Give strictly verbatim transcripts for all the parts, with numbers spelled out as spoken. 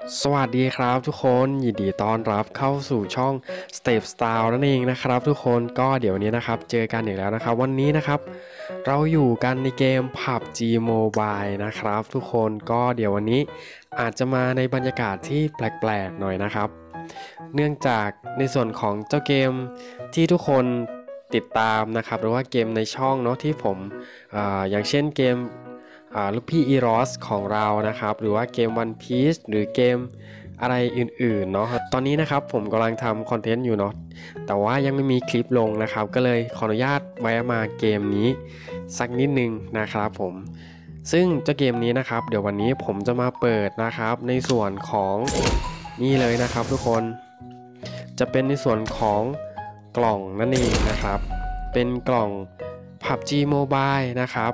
สวัสดีครับทุกคนยินดีต้อนรับเข้าสู่ช่อง Step Style นั่นเองนะครับทุกคนก็เดี๋ยววันนี้นะครับเจอกันอีกแล้วนะครับวันนี้นะครับเราอยู่กันในเกม พับจี Mobile นะครับทุกคนก็เดี๋ยววันนี้อาจจะมาในบรรยากาศที่แปลกๆหน่อยนะครับเนื่องจากในส่วนของเจ้าเกมที่ทุกคนติดตามนะครับหรือว่าเกมในช่องเนาะที่ผมออย่างเช่นเกมลูกพี่อีรอสของเรานะครับหรือว่าเกม One Piece หรือเกมอะไรอื่นๆเนาะตอนนี้นะครับผมกำลังทำคอนเทนต์อยู่เนาะแต่ว่ายังไม่มีคลิปลงนะครับก็เลยขออนุญาตแวะมาเกมนี้สักนิดนึงนะครับผมซึ่งเจ้าเกมนี้นะครับเดี๋ยววันนี้ผมจะมาเปิดนะครับในส่วนของนี่เลยนะครับทุกคนจะเป็นในส่วนของกล่องนั่นเองนะครับเป็นกล่อง พับจี Mobile นะครับ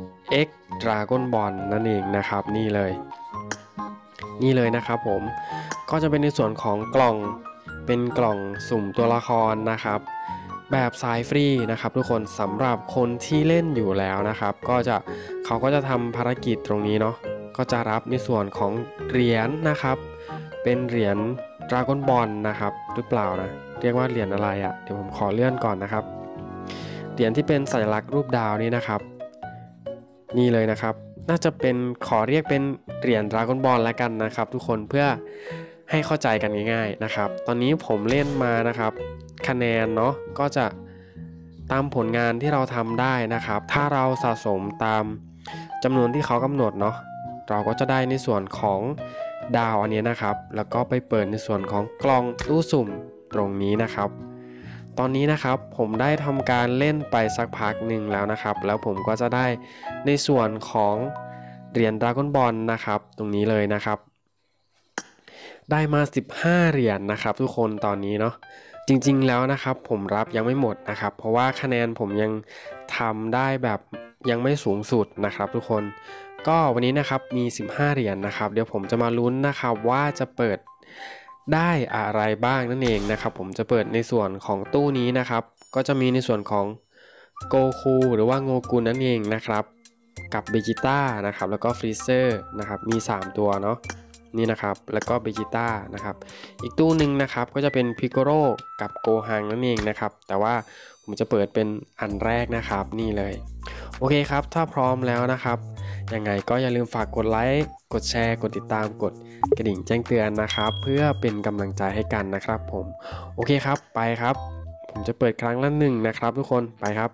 X Dragon Ball นั่นเองนะครับนี่เลยนี่เลยนะครับผมก็จะเป็นในส่วนของกล่องเป็นกล่องสุ่มตัวละครนะครับแบบสายฟรีนะครับทุกคนสำหรับคนที่เล่นอยู่แล้วนะครับก็จะเขาก็จะทำภารกิจตรงนี้เนาะก็จะรับในส่วนของเหรียญนะครับเป็นเหรียญ Dragon Ball นะครับหรือเปล่านะเรียกว่าเหรียญอะไรอะ่ะเดี๋ยวผมขอเลื่อนก่อนนะครับเหรียญที่เป็นสัญลักษณ์รูปดาวนี่นะครับนี่เลยนะครับน่าจะเป็นขอเรียกเป็นเหรียญ Dragon Ball แล้วกันนะครับทุกคนเพื่อให้เข้าใจกันง่ายๆนะครับตอนนี้ผมเล่นมานะครับคะแนนเนาะก็จะตามผลงานที่เราทำได้นะครับถ้าเราสะสมตามจำนวนที่เขากำหนดเนาะเราก็จะได้ในส่วนของดาวอันนี้นะครับแล้วก็ไปเปิดในส่วนของกล่องตู้สุ่มตรงนี้นะครับตอนนี้นะครับผมได้ทำการเล่นไปสักพักหนึ่งแล้วนะครับแล้วผมก็จะได้ในส่วนของเหรียญ Dragon Ball นะครับตรงนี้เลยนะครับได้มาสิบห้าเหรียญ นะครับทุกคนตอนนี้เนาะจริงๆแล้วนะครับผมรับยังไม่หมดนะครับเพราะว่าคะแนนผมยังทำได้แบบยังไม่สูงสุดนะครับทุกคนก็วันนี้นะครับมีสิบห้าเหรียญ นะครับเดี๋ยวผมจะมาลุ้นนะครับว่าจะเปิดได้อะไรบ้างนั่นเองนะครับผมจะเปิดในส่วนของตู้นี้นะครับก็จะมีในส่วนของโกคูหรือว่าโงกุนนั่นเองนะครับกับเบจิต้านะครับแล้วก็ฟรีเซอร์นะครับมีสามตัวเนาะนี่นะครับแล้วก็เบจิต้านะครับอีกตู้หนึ่งนะครับก็จะเป็นพิโกโรกับโกฮังนั่นเองนะครับแต่ว่าผมจะเปิดเป็นอันแรกนะครับนี่เลยโอเคครับถ้าพร้อมแล้วนะครับยังไงก็อย่าลืมฝากกดไลค์กดแชร์กดติดตามกดกระดิ่งแจ้งเตือนนะครับเพื่อเป็นกำลังใจให้กันนะครับผมโอเคครับไปครับผมจะเปิดครั้งละหนึ่งนะครับทุกคนไปครับ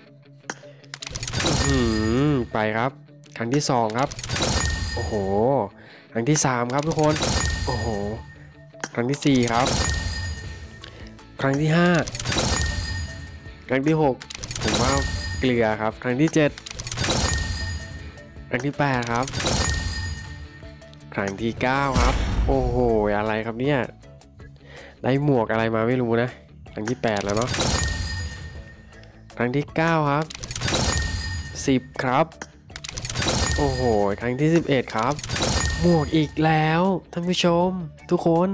อืมไปครับครั้งที่สองครับโอ้โหครั้งที่สามครับทุกคนโอ้โหครั้งที่สี่ครับครั้งที่ห้าครั้งที่หกผมว่าเกลือครับครั้งที่เจ็ดครั้งที่แปดครับครั้งที่เก้าครับโอ้โหอะไรครับเนี่ยได้หมวกอะไรมาไม่รู้นะครั้งที่แปดแล้วเนาะครั้งที่เก้าครับสิบครับโอ้โหครั้งที่สิบเอ็ดครับหมวกอีกแล้วท่านผู้ชมทุกคน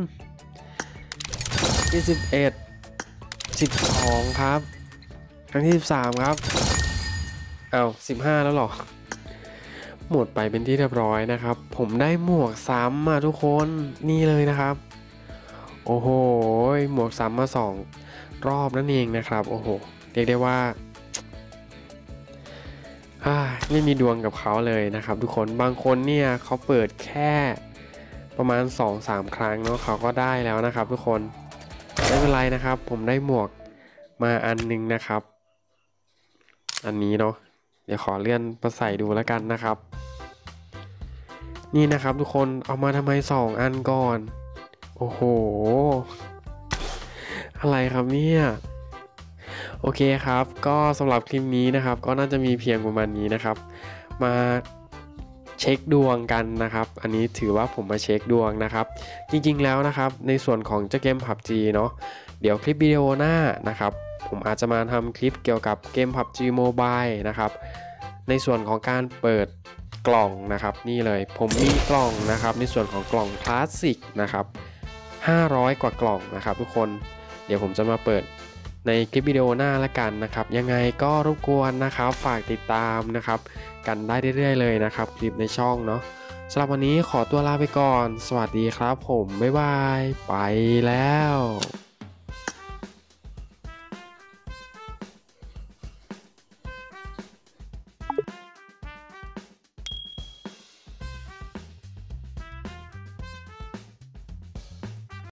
ที่สิบเอ็ด สิบสองครับครั้งที่สิบสามครับเอ้าสิบห้าแล้วหรอหมดไปเป็นที่เรียบร้อยนะครับผมได้หมวกซ้ำมาทุกคนนี่เลยนะครับโอ้โหหมวกซ้ำมาสองรอบนั่นเองนะครับโอ้โหเรียกได้ว่าไม่มีดวงกับเขาเลยนะครับทุกคนบางคนเนี่ยเขาเปิดแค่ประมาณ สองถึงสาม ครั้งเนาะเขาก็ได้แล้วนะครับทุกคนไม่เป็นไรนะครับผมได้หมวกมาอันนึงนะครับอันนี้เนาะเดี๋ยวขอเลื่อนมาใส่ดูแล้วกันนะครับนี่นะครับทุกคนเอามาทำไมสองอันก่อนโอ้โหอะไรครับเนี่ยโอเคครับก็สำหรับคลิปนี้นะครับก็น่าจะมีเพียงประมาณนี้นะครับมาเช็คดวงกันนะครับอันนี้ถือว่าผมมาเช็คดวงนะครับจริงๆแล้วนะครับในส่วนของเจ้าเกม พับจี เนาะเดี๋ยวคลิปวิดีโอหน้านะครับผมอาจจะมาทำคลิปเกี่ยวกับเกม พับจี Mobile นะครับในส่วนของการเปิดกล่องนะครับนี่เลยผมมีกล่องนะครับในส่วนของกล่องคลาสสิกนะครับห้าร้อยกว่ากล่องนะครับทุกคนเดี๋ยวผมจะมาเปิดในคลิปวิดีโอหน้าละกันนะครับยังไงก็รบกวนนะครับฝากติดตามนะครับกันได้เรื่อยๆเลยนะครับคลิปในช่องเนาะสำหรับวันนี้ขอตัวลาไปก่อนสวัสดีครับผมบ๊ายบายไปแล้ว